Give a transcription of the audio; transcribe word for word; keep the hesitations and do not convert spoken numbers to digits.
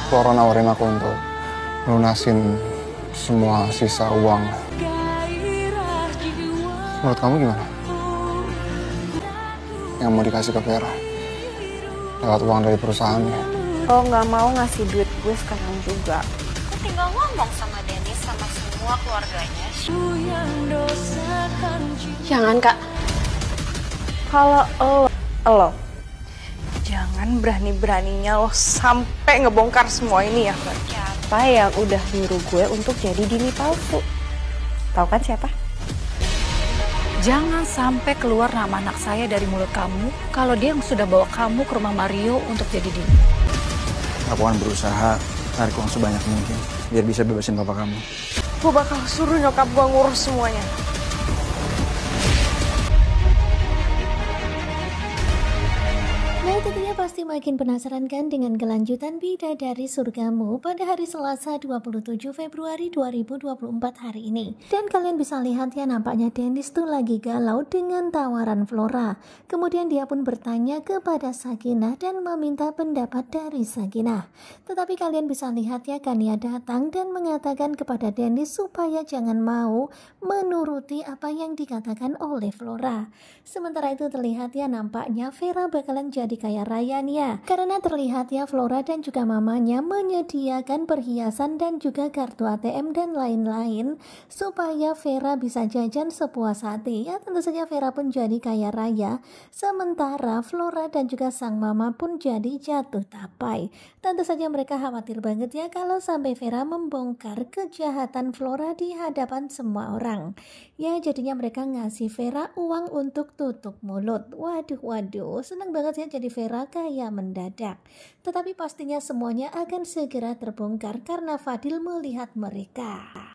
Flora nawarin aku untuk lunasin semua sisa uang. Menurut kamu gimana? Yang mau dikasih ke Vera lewat uang dari perusahaannya. Lo nggak mau ngasih duit gue sekarang juga. Gue tinggal ngomong sama Dennis sama semua keluarganya. Jangan kak. Kalau lo, lo jangan berani-beraninya lo sampai ngebongkar semua ini ya. Siapa yang udah nyuruh gue untuk jadi Dini palsu? Tahu kan siapa? Jangan sampai keluar nama anak saya dari mulut kamu kalau dia yang sudah bawa kamu ke rumah Mario untuk jadi Dini. Aku akan berusaha tarik uang sebanyak mungkin biar bisa bebasin papa kamu. Gue bakal suruh nyokap gue ngurus semuanya. Nah, tentunya pasti makin penasaran kan dengan kelanjutan Bidadari Surgamu pada hari Selasa dua puluh tujuh Februari dua ribu dua puluh empat hari ini. Dan kalian bisa lihat ya, nampaknya Dennis tuh lagi galau dengan tawaran Flora. Kemudian dia pun bertanya kepada Sakinah dan meminta pendapat dari Sakinah. Tetapi kalian bisa lihat ya, Kania datang dan mengatakan kepada Dennis supaya jangan mau menuruti apa yang dikatakan oleh Flora. Sementara itu terlihat ya, nampaknya Vera bakalan jadi kaya raya nih ya, karena terlihat ya Flora dan juga mamanya menyediakan perhiasan dan juga kartu A T M dan lain-lain supaya Vera bisa jajan sepuas hati ya. Tentu saja Vera pun jadi kaya raya, sementara Flora dan juga sang mama pun jadi jatuh tapai. Tentu saja mereka khawatir banget ya kalau sampai Vera membongkar kejahatan Flora di hadapan semua orang ya. Jadinya mereka ngasih Vera uang untuk tutup mulut. Waduh waduh, senang banget ya jadi Vera kaya mendadak. Tetapi pastinya semuanya akan segera terbongkar karena Fadil melihat mereka.